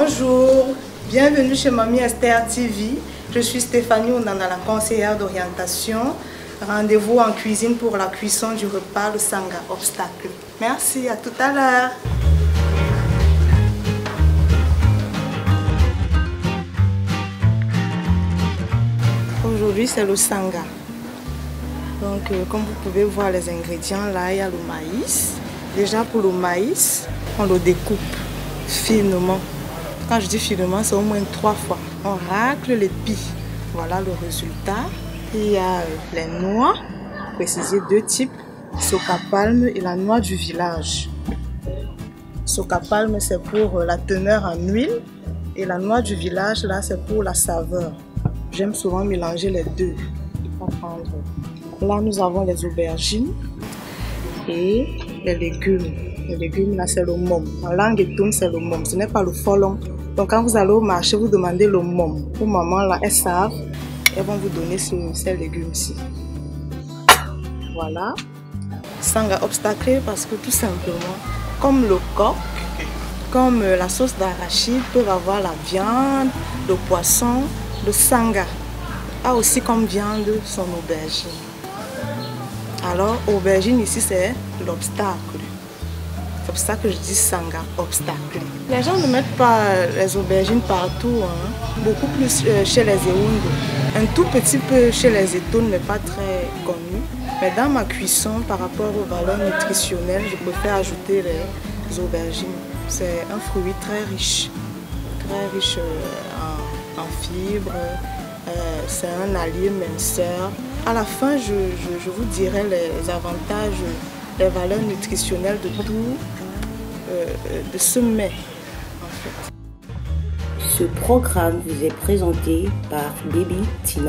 Bonjour, bienvenue chez Mamie Esther TV. Je suis Stéphanie Onana, la conseillère d'orientation. Rendez-vous en cuisine pour la cuisson du repas, le sanga obstacle. Merci, à tout à l'heure. Aujourd'hui, c'est le sanga. Donc, comme vous pouvez voir les ingrédients, là, il y a le maïs. Déjà, pour le maïs, on le découpe finement. Quand je dis finement, c'est au moins 3 fois. On racle les pis. Voilà le résultat. Il y a les noix, préciser 2 types, soca palme et la noix du village. Soca palme, c'est pour la teneur en huile et la noix du village, là, c'est pour la saveur. J'aime souvent mélanger les deux. Là, nous avons les aubergines et les légumes. Les légumes, là, c'est le mom. En langue étoune, c'est le mom. Ce n'est pas le folon. Donc, quand vous allez au marché, vous demandez le mom. Pour maman, là, elles savent. Elles vont vous donner ces légumes-ci. Voilà. Sanga obstacle parce que tout simplement, comme le coq, comme la sauce d'arachide, peuvent avoir la viande, le poisson, le sanga a aussi comme viande son aubergine. Alors, aubergine ici, c'est l'obstacle. C'est pour ça que je dis sanga obstacle. Les gens ne mettent pas les aubergines partout, hein. Beaucoup plus chez les Ewondo. Un tout petit peu chez les Etones, mais pas très connu. Mais dans ma cuisson, par rapport aux valeurs nutritionnelles, je préfère ajouter les aubergines. C'est un fruit très riche en fibres. C'est un allié minceur. À la fin, je vous dirai les avantages, les valeurs nutritionnelles de tout, de ce mets, en fait. Ce programme vous est présenté par Baby Tina.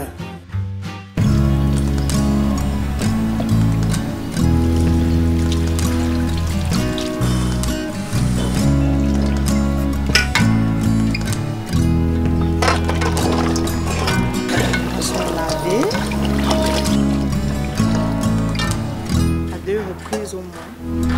Ils sont lavés à 2 reprises au moins.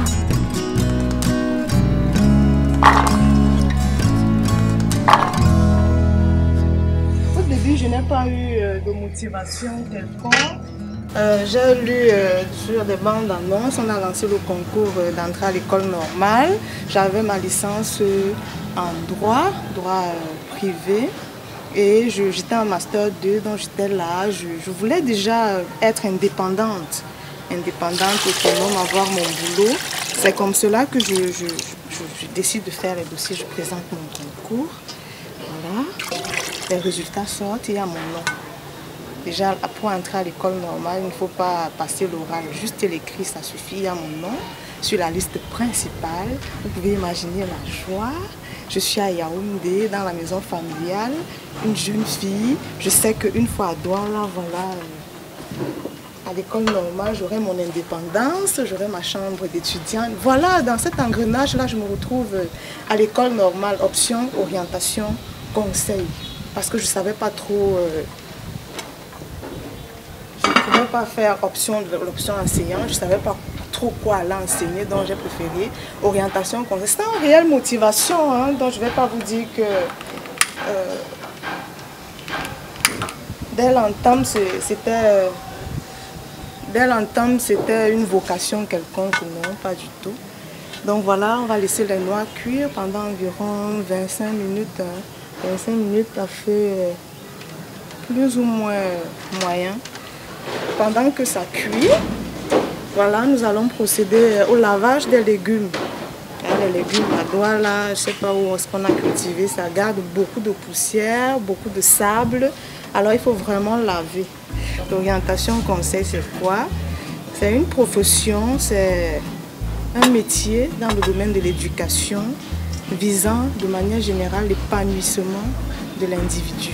Je n'ai pas eu de motivation quelconque. J'ai lu sur des bandes annonces, on a lancé le concours d'entrée à l'école normale. J'avais ma licence en droit privé et j'étais en master 2, donc j'étais là. Je voulais déjà être indépendante, autonome, avoir mon boulot. C'est comme cela que je décide de faire les dossiers, je présente mon concours. Voilà. Les résultats sortent, il y a mon nom. Déjà, pour entrer à l'école normale, il ne faut pas passer l'oral, juste l'écrit, ça suffit. Il y a mon nom sur la liste principale. Vous pouvez imaginer la joie. Je suis à Yaoundé, dans la maison familiale, une jeune fille. Je sais qu'une fois à Douala, voilà, à l'école normale, j'aurai mon indépendance, j'aurai ma chambre d'étudiante. Voilà, dans cet engrenage-là, je me retrouve à l'école normale, option, orientation, conseil. Parce que je ne savais pas trop, je ne pouvais pas faire l'option enseignant, je ne savais pas trop quoi aller enseigner, donc j'ai préféré orientation conseil. C'est une réelle motivation, hein, donc je ne vais pas vous dire que dès l'entame c'était une vocation quelconque, non, pas du tout. Donc voilà, on va laisser les noix cuire pendant environ 25 minutes. Hein. 25 minutes, ça fait plus ou moins moyen. Pendant que ça cuit, voilà, nous allons procéder au lavage des légumes. Là, les légumes à Douala, je ne sais pas où est-ce qu'on a cultivé, ça garde beaucoup de poussière, beaucoup de sable. Alors il faut vraiment laver. L'orientation conseil, c'est quoi? C'est une profession, c'est un métier dans le domaine de l'éducation, visant de manière générale l'épanouissement de l'individu.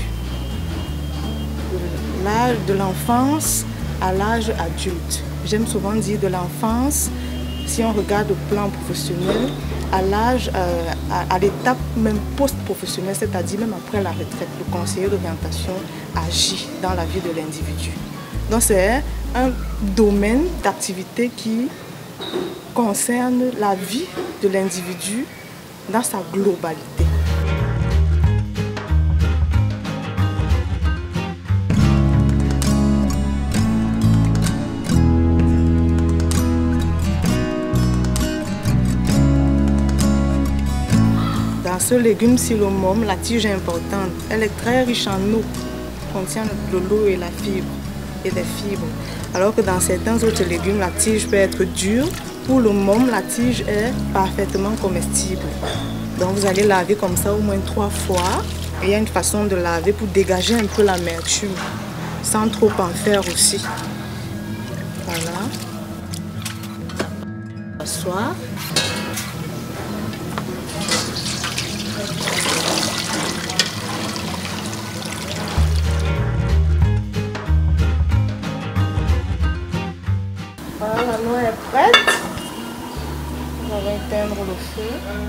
De l'âge de l'enfance à l'âge adulte. J'aime souvent dire de l'enfance, si on regarde au plan professionnel, à l'âge, à l'étape même post-professionnelle, c'est-à-dire même après la retraite, le conseiller d'orientation agit dans la vie de l'individu. Donc c'est un domaine d'activité qui concerne la vie de l'individu dans sa globalité. Dans ce légume-ci, le môme, la tige est importante. Elle est très riche en eau, contient de l'eau et la fibre et des fibres. Alors que dans certains autres légumes, la tige peut être dure. Pour le môme, la tige est parfaitement comestible. Donc vous allez laver comme ça au moins 3 fois. Et il y a une façon de laver pour dégager un peu l'amertume, sans trop en faire aussi. Voilà. Asseoir. Voilà, la noix est prête. On va éteindre le feu.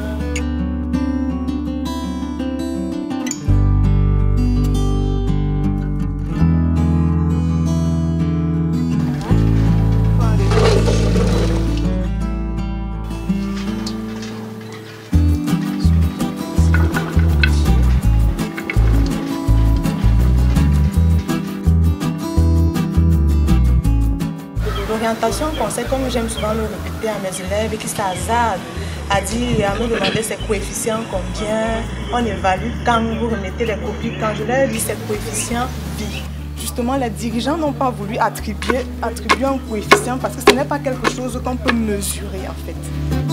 L'orientation conseil, comme j'aime souvent le répéter à mes élèves et qui s'hasardent à dire, à me demander ces coefficients combien, on évalue quand, vous remettez les copies quand. Je leur dis ces coefficients vie. Justement, les dirigeants n'ont pas voulu attribuer un coefficient parce que ce n'est pas quelque chose qu'on peut mesurer en fait.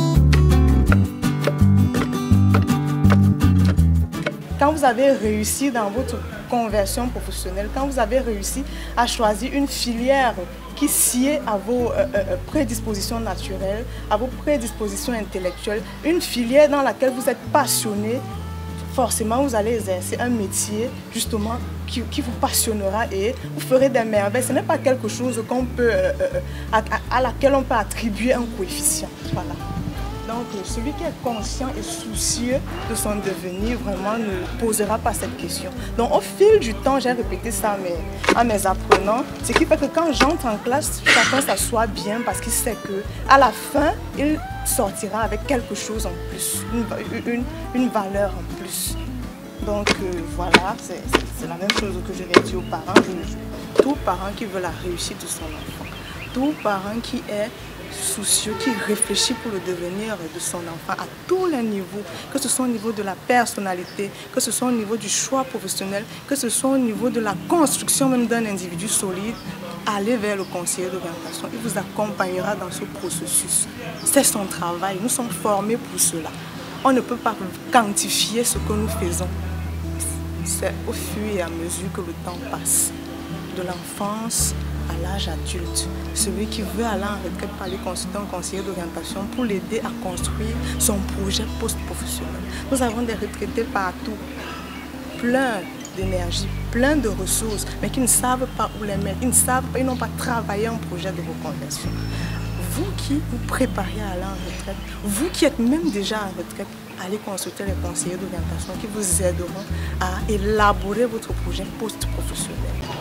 Quand vous avez réussi dans votre conversion professionnelle, quand vous avez réussi à choisir une filière qui sied à vos prédispositions naturelles, à vos prédispositions intellectuelles, une filière dans laquelle vous êtes passionné, forcément vous allez exercer un métier justement qui vous passionnera et vous ferez des merveilles. Ce n'est pas quelque chose qu'on peut, à laquelle on peut attribuer un coefficient. Voilà. Donc celui qui est conscient et soucieux de son devenir vraiment ne posera pas cette question. Donc au fil du temps, j'ai répété ça à mes apprenants, ce qui fait que quand j'entre en classe, chacun s'assoit bien parce qu'il sait qu'à la fin, il sortira avec quelque chose en plus, une valeur en plus. Donc voilà, c'est la même chose que je vais dire aux parents. Tout parent qui veut la réussite de son enfant, tout parent qui est soucieux, qui réfléchit pour le devenir de son enfant à tous les niveaux, que ce soit au niveau de la personnalité, que ce soit au niveau du choix professionnel, que ce soit au niveau de la construction même d'un individu solide, allez vers le conseiller d'orientation. Il vous accompagnera dans ce processus. C'est son travail, nous sommes formés pour cela. On ne peut pas quantifier ce que nous faisons. C'est au fur et à mesure que le temps passe, de l'enfance à l'âge adulte. Celui qui veut aller en retraite par aller consulter un conseiller d'orientation pour l'aider à construire son projet post-professionnel. Nous avons des retraités partout, plein d'énergie, plein de ressources, mais qui ne savent pas où les mettre, ils n'ont pas travaillé un projet de reconversion. Vous qui vous préparez à aller en retraite, vous qui êtes même déjà en retraite, allez consulter les conseillers d'orientation qui vous aideront à élaborer votre projet post-professionnel.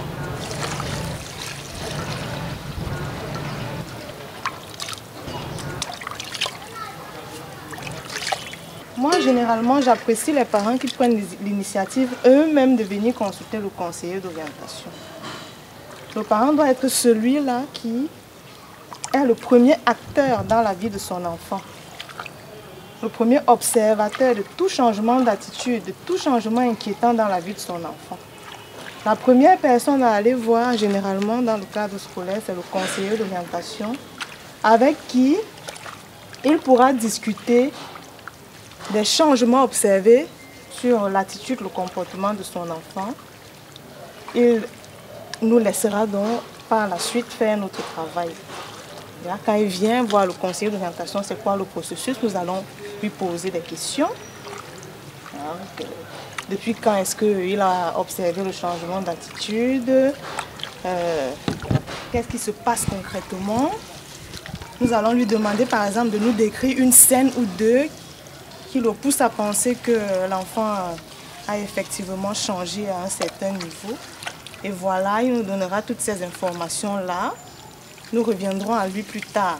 Moi, généralement, j'apprécie les parents qui prennent l'initiative eux-mêmes de venir consulter le conseiller d'orientation. Le parent doit être celui-là qui est le premier acteur dans la vie de son enfant. Le premier observateur de tout changement d'attitude, de tout changement inquiétant dans la vie de son enfant. La première personne à aller voir généralement dans le cadre scolaire, c'est le conseiller d'orientation avec qui il pourra discuter des changements observés sur l'attitude, le comportement de son enfant. Il nous laissera donc par la suite faire notre travail. Là, quand il vient voir le conseiller d'orientation, c'est quoi le processus? Nous allons lui poser des questions. Donc, depuis quand est-ce qu'il a observé le changement d'attitude? Qu'est-ce qui se passe concrètement? Nous allons lui demander par exemple de nous décrire une scène ou deux qui le pousse à penser que l'enfant a effectivement changé à un certain niveau. Et voilà, il nous donnera toutes ces informations-là. Nous reviendrons à lui plus tard.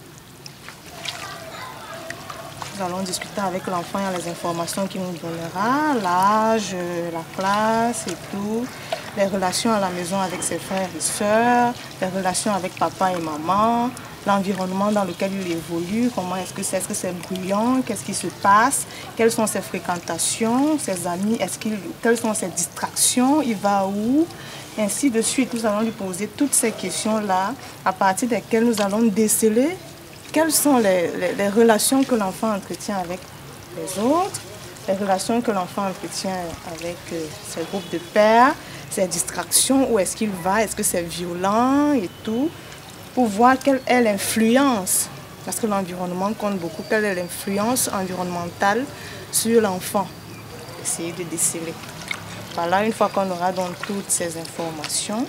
Nous allons discuter avec l'enfant et les informations qu'il nous donnera, l'âge, la classe et tout, les relations à la maison avec ses frères et sœurs, les relations avec papa et maman, l'environnement dans lequel il évolue, comment est-ce que c'est bruyant, qu'est-ce qui se passe, quelles sont ses fréquentations, ses amis, quelles sont ses distractions, il va où, ainsi de suite. Nous allons lui poser toutes ces questions-là, à partir desquelles nous allons déceler quelles sont les relations que l'enfant entretient avec les autres, les relations que l'enfant entretient avec ses groupes de pairs, ses distractions, où est-ce qu'il va, est-ce que c'est violent et tout, pour voir quelle est l'influence, parce que l'environnement compte beaucoup, quelle est l'influence environnementale sur l'enfant. Essayer de déceler. Voilà, une fois qu'on aura donc toutes ces informations,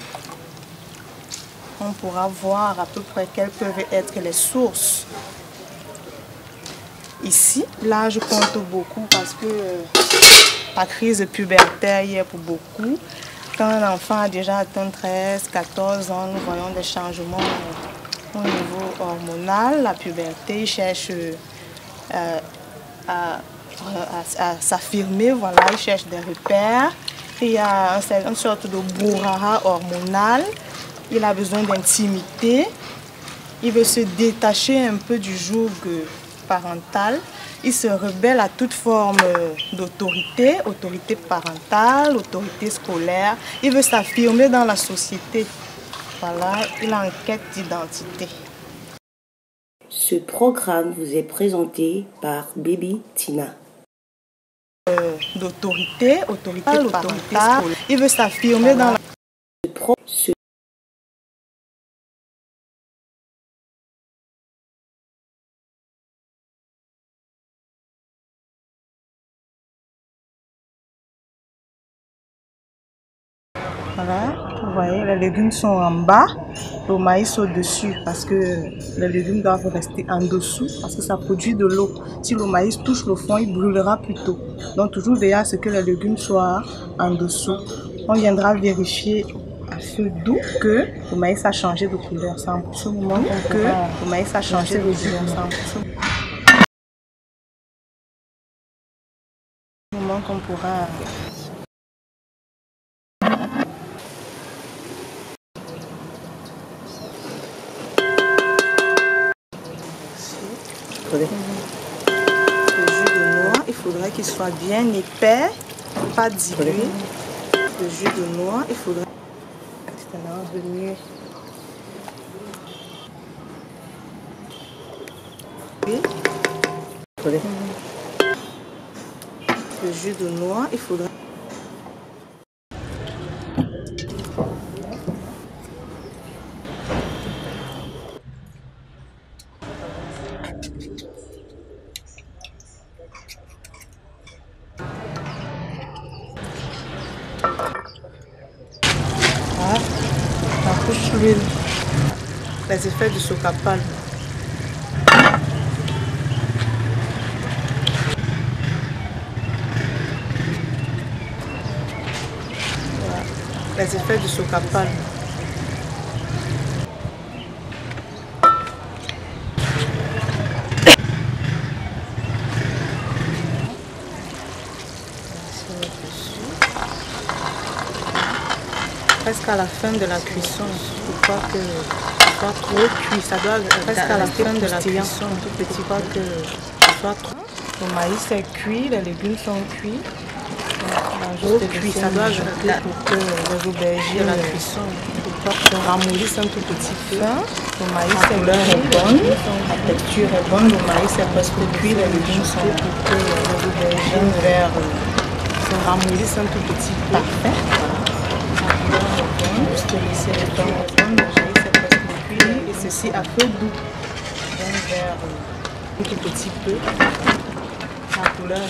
on pourra voir à peu près quelles peuvent être les sources. Ici, là, je compte beaucoup parce que la crise pubertaire y est pour beaucoup. Quand un enfant a déjà atteint 13, 14 ans, nous voyons des changements au niveau hormonal. La puberté cherche à s'affirmer, voilà, il cherche des repères. Il y a une sorte de brouhaha hormonal. Il a besoin d'intimité. Il veut se détacher un peu du joug parental. Il se rebelle à toute forme d'autorité, autorité parentale, autorité scolaire. Il veut s'affirmer dans la société. Voilà, il est en quête d'identité. Ce programme vous est présenté par Baby Tina. D'autorité, autorité parentale. Il veut s'affirmer dans la Voilà, vous voyez, les légumes sont en bas, le maïs au-dessus, parce que les légumes doivent rester en dessous, parce que ça produit de l'eau. Si le maïs touche le fond, il brûlera plus tôt. Donc toujours veiller à ce que les légumes soient en dessous. On viendra vérifier à feu doux que le maïs a changé de couleur. C'est en ce moment que le maïs a changé de couleur. C'est en ce moment qu'on pourra... Le jus de noix, il faudrait qu'il soit bien épais, pas dilué. Le jus de noix, il faudrait venir le jus de noix, il faudrait l'huile, les effets du socapal. Voilà. Les effets du socapal. Presque à la fin de la cuisson, pour pas que ce soit trop cuit, ça doit presque à la fin de la cuisson, tout petit, pas que ce soit trop. Le maïs est cuit, les légumes sont cuits. Trop cuit, ça doit rester pour que les aubergines à la cuisson, pour pas que ça ramollisse un tout petit peu. Le maïs est bonne, la texture est bonne, le maïs est presque cuit, les légumes sont pour que les aubergines vertes se ramollissent un tout petit peu. Parfait. Juste laisser le temps répondre, le maïs est presque cuit et ceci à feu doux. Bien vers un tout petit peu. La couleur.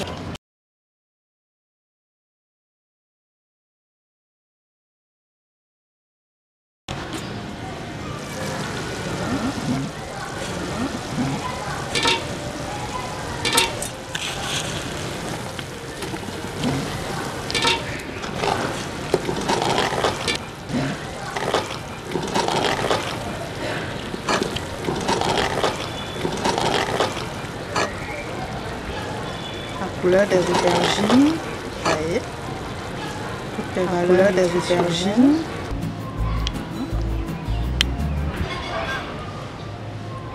Couleur des aubergines, voyez, toutes les couleurs des aubergines.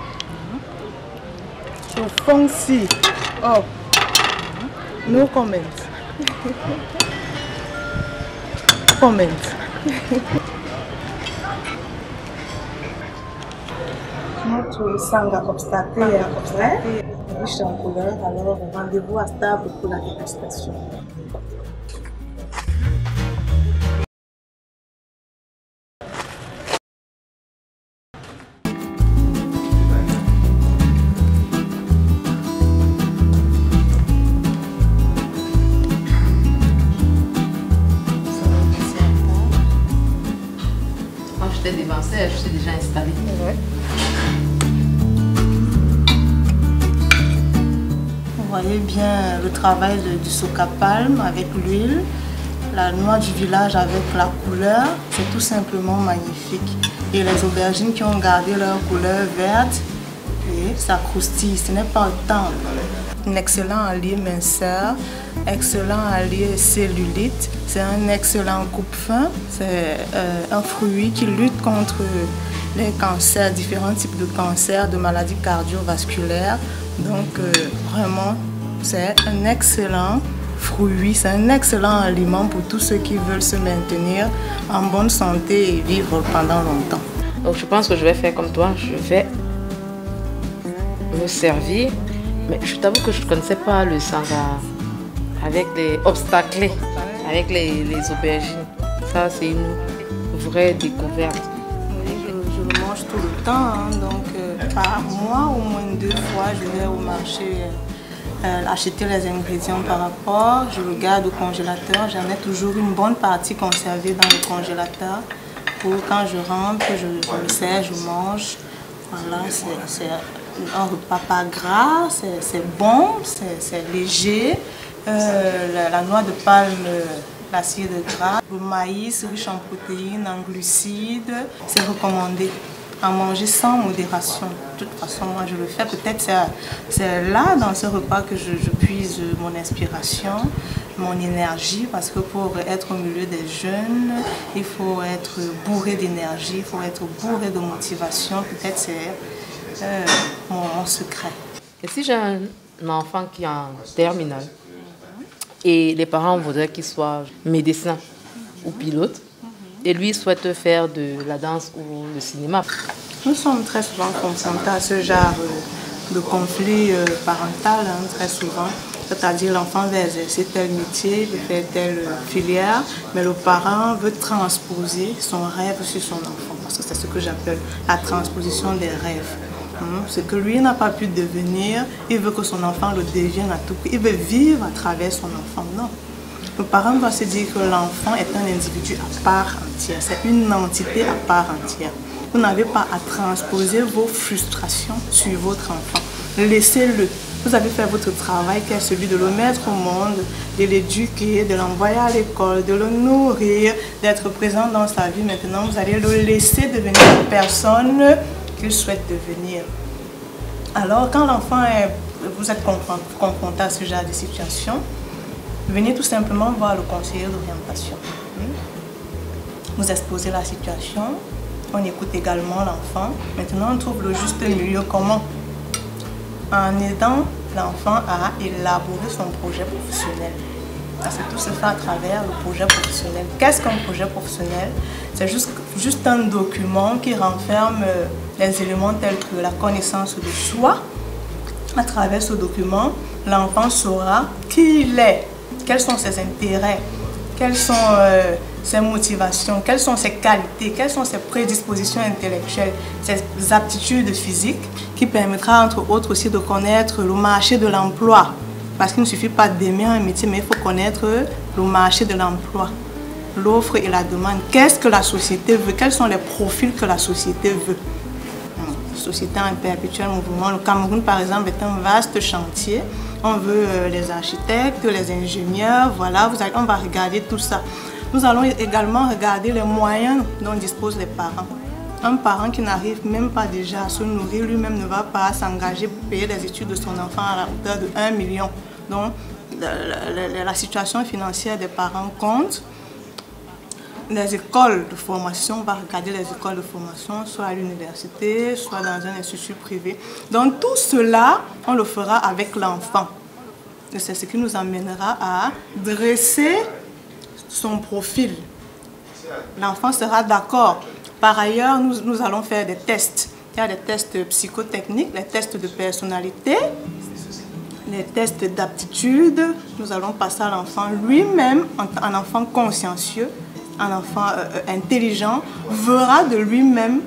So fancy. Oh, no comment. Comment. Notre sanga obstacle est riche en couleurs, alors rendez-vous à stable pour la dégustation. Quand je t'ai dévancé, je suis déjà installée. Ouais. Vous voyez bien le travail du soca palme avec l'huile, la noix du village avec la couleur, c'est tout simplement magnifique. Et les aubergines qui ont gardé leur couleur verte, et ça croustille, ce n'est pas le temps. Un excellent allié minceur, excellent allié cellulite, c'est un excellent coupe-faim, c'est un fruit qui lutte contre les cancers, différents types de cancers, de maladies cardiovasculaires. Donc vraiment, c'est un excellent fruit, c'est un excellent aliment pour tous ceux qui veulent se maintenir en bonne santé et vivre pendant longtemps. Donc je pense que je vais faire comme toi, je vais me servir. Mais je t'avoue que je ne connaissais pas le sanga avec les obstacles, avec les aubergines. Ça, c'est une vraie découverte. Oui, je le mange tout le temps, hein. Donc par mois, au moins 2 fois, je vais au marché acheter les ingrédients par rapport. Je le garde au congélateur. J'en ai toujours une bonne partie conservée dans le congélateur pour quand je rentre, je le sers, je mange. Voilà, c'est un repas pas gras, c'est bon, c'est léger. La noix de palme, l'acide gras, le maïs riche en protéines, en glucides, c'est recommandé. À manger sans modération. De toute façon, moi je le fais. Peut-être c'est là, dans ce repas, que je puise mon inspiration, mon énergie, parce que pour être au milieu des jeunes, il faut être bourré d'énergie, il faut être bourré de motivation. Peut-être c'est mon secret. Et si j'ai un enfant qui est en terminale et les parents voudraient qu'il soit médecin ou pilote, et lui souhaite faire de la danse ou le cinéma. Nous sommes très souvent confrontés à ce genre de conflit parental, hein, très souvent. C'est-à-dire l'enfant veut exercer tel métier, veut faire telle filière, mais le parent veut transposer son rêve sur son enfant. Parce que c'est ce que j'appelle la transposition des rêves. Ce que lui n'a pas pu devenir, il veut que son enfant le devienne à tout prix. Il veut vivre à travers son enfant. Non. Le parent doit se dire que l'enfant est un individu à part entière, c'est une entité à part entière. Vous n'avez pas à transposer vos frustrations sur votre enfant. Laissez-le. Vous avez fait votre travail qui est celui de le mettre au monde, de l'éduquer, de l'envoyer à l'école, de le nourrir, d'être présent dans sa vie. Maintenant, vous allez le laisser devenir la personne qu'il souhaite devenir. Alors, quand vous êtes confronté à ce genre de situation, venez tout simplement voir le conseiller d'orientation. Vous exposez la situation, on écoute également l'enfant. Maintenant, on trouve le juste milieu. Comment? En aidant l'enfant à élaborer son projet professionnel. Parce que tout se fait à travers le projet professionnel. Qu'est-ce qu'un projet professionnel? C'est juste un document qui renferme les éléments tels que la connaissance de soi. À travers ce document, l'enfant saura qui il est. Quels sont ses intérêts, quelles sont ses motivations, quelles sont ses qualités, quelles sont ses prédispositions intellectuelles, ses aptitudes physiques, qui permettra entre autres aussi de connaître le marché de l'emploi. Parce qu'il ne suffit pas d'aimer un métier, mais il faut connaître le marché de l'emploi, l'offre et la demande. Qu'est-ce que la société veut? Quels sont les profils que la société veut? La société en perpétuel mouvement. Le Cameroun, par exemple, est un vaste chantier. On veut les architectes, les ingénieurs, voilà, on va regarder tout ça. Nous allons également regarder les moyens dont disposent les parents. Un parent qui n'arrive même pas déjà à se nourrir lui-même ne va pas s'engager pour payer les études de son enfant à la hauteur de 1 million. Donc, la situation financière des parents compte. les écoles de formation, on va regarder les écoles de formation, soit à l'université, soit dans un institut privé. Donc tout cela, on le fera avec l'enfant. Et c'est ce qui nous amènera à dresser son profil. L'enfant sera d'accord. Par ailleurs, nous allons faire des tests. Il y a des tests psychotechniques, les tests de personnalité, les tests d'aptitude. Nous allons passer à l'enfant lui-même, un enfant consciencieux, un enfant intelligent, verra de lui-même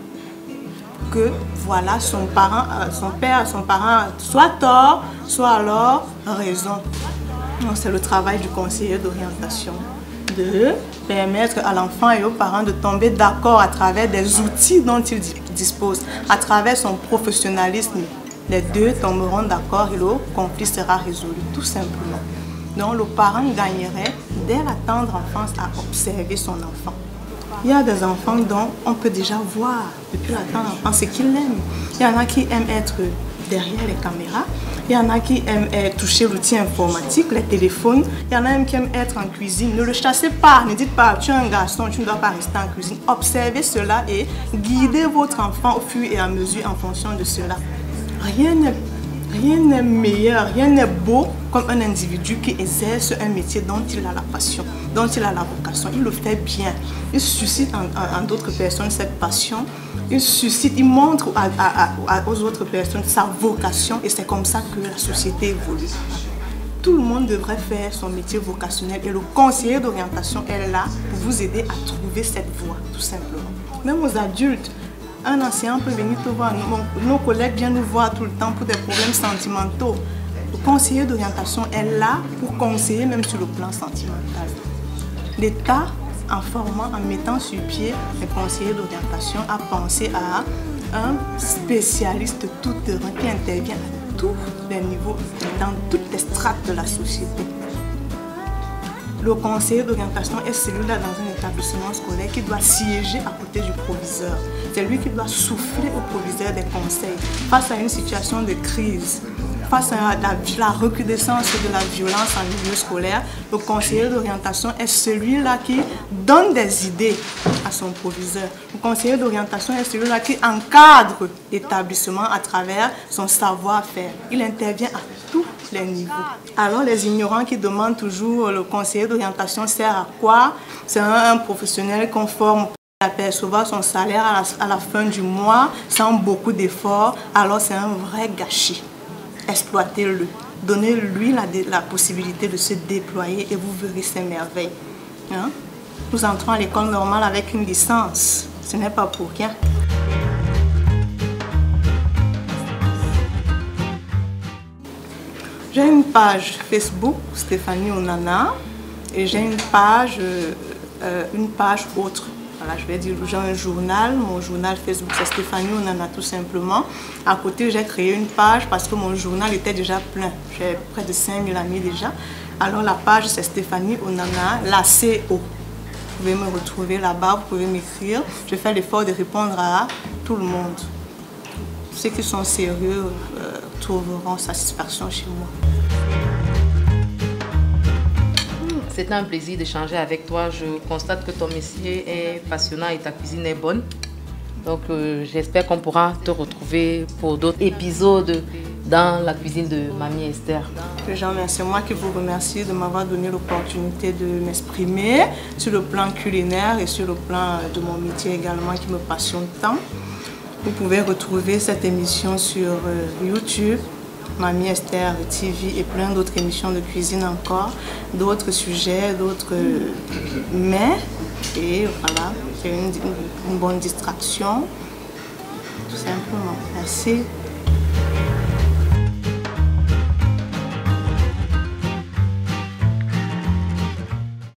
que voilà, son parent, son père, son parent soit tort, soit alors raison. C'est le travail du conseiller d'orientation, de permettre à l'enfant et aux parents de tomber d'accord à travers des outils dont ils disposent, à travers son professionnalisme. Les deux tomberont d'accord et le conflit sera résolu, tout simplement. Donc le parent gagnerait dès la tendre enfance à observer son enfant. Il y a des enfants dont on peut déjà voir depuis la tendre enfance ce qu'ils aiment. Il y en a qui aiment être derrière les caméras. Il y en a qui aiment toucher l'outil informatique, les téléphones. Il y en a même qui aiment être en cuisine. Ne le chassez pas, ne dites pas, tu es un garçon, tu ne dois pas rester en cuisine. Observez cela et guidez votre enfant au fur et à mesure en fonction de cela. Rien n'est meilleur, rien n'est beau comme un individu qui exerce un métier dont il a la passion, dont il a la vocation. Il le fait bien. Il suscite en d'autres personnes cette passion. Il montre aux autres personnes sa vocation et c'est comme ça que la société évolue. Tout le monde devrait faire son métier vocationnel et le conseiller d'orientation est là pour vous aider à trouver cette voie, tout simplement. Même aux adultes, un enseignant peut venir te voir. Nos collègues viennent nous voir tout le temps pour des problèmes sentimentaux. Le conseiller d'orientation est là pour conseiller même sur le plan sentimental. L'État, en formant, en mettant sur pied les conseillers d'orientation, a pensé à un spécialiste tout-terrain qui intervient à tous les niveaux, dans toutes les strates de la société. Le conseiller d'orientation est celui-là dans un établissement scolaire qui doit siéger à côté du proviseur. C'est lui qui doit souffler au proviseur des conseils face à une situation de crise. Face à la recrudescence de la violence en milieu scolaire, le conseiller d'orientation est celui-là qui donne des idées à son proviseur. Le conseiller d'orientation est celui-là qui encadre l'établissement à travers son savoir-faire. Il intervient à tous les niveaux. Alors les ignorants qui demandent toujours le conseiller d'orientation sert à quoi? C'est un professionnel qu'on forme pour apercevoir son salaire à la fin du mois sans beaucoup d'efforts. Alors c'est un vrai gâchis. Exploitez-le, donnez-lui la possibilité de se déployer et vous verrez ses merveilles. Hein? Nous entrons à l'école normale avec une licence, ce n'est pas pour rien. J'ai une page Facebook, Stéphanie Onana, et j'ai une page autre. Voilà, je vais dire, j'ai un journal, mon journal Facebook c'est Stéphanie Onana tout simplement. À côté j'ai créé une page parce que mon journal était déjà plein, j'ai près de 5000 amis déjà. Alors la page c'est Stéphanie Onana, la CO. Vous pouvez me retrouver là-bas, vous pouvez m'écrire. Je fais l'effort de répondre à tout le monde. Ceux qui sont sérieux trouveront satisfaction chez moi. C'est un plaisir d'échanger avec toi. Je constate que ton métier est passionnant et ta cuisine est bonne. Donc j'espère qu'on pourra te retrouver pour d'autres épisodes dans la cuisine de Mamie Esther. Jean, c'est moi qui vous remercie de m'avoir donné l'opportunité de m'exprimer sur le plan culinaire et sur le plan de mon métier également qui me passionne tant. Vous pouvez retrouver cette émission sur YouTube, Mamie Esther TV et plein d'autres émissions de cuisine encore, d'autres sujets, d'autres mets. Et voilà, c'est une bonne distraction, tout simplement. Merci.